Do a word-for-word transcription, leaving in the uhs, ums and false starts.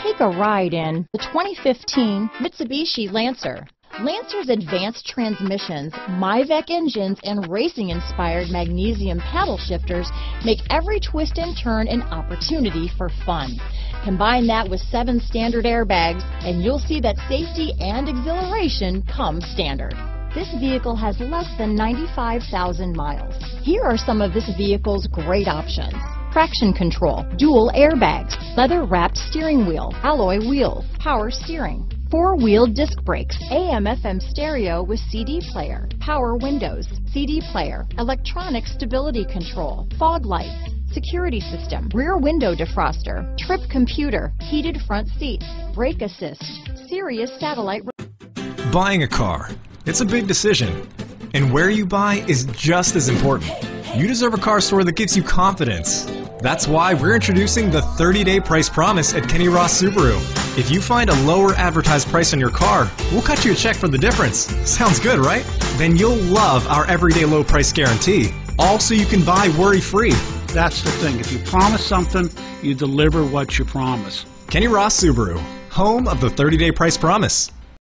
Take a ride in the twenty fifteen Mitsubishi Lancer. Lancer's advanced transmissions, Myvec engines, and racing-inspired magnesium paddle shifters make every twist and turn an opportunity for fun. Combine that with seven standard airbags, and you'll see that safety and exhilaration come standard. This vehicle has less than ninety-five thousand miles. Here are some of this vehicle's great options: traction control, dual airbags, leather-wrapped steering wheel, alloy wheels, power steering, four-wheel disc brakes, A M F M stereo with C D player, power windows, C D player, electronic stability control, fog lights, security system, rear window defroster, trip computer, heated front seats, brake assist, Sirius satellite. Buying a car, it's a big decision, and where you buy is just as important. You deserve a car store that gives you confidence. That's why we're introducing the thirty day price promise at Kenny Ross Subaru. If you find a lower advertised price on your car, we'll cut you a check for the difference. Sounds good, right? Then you'll love our everyday low price guarantee. All so you can buy worry-free. That's the thing. If you promise something, you deliver what you promise. Kenny Ross Subaru, home of the thirty day price promise.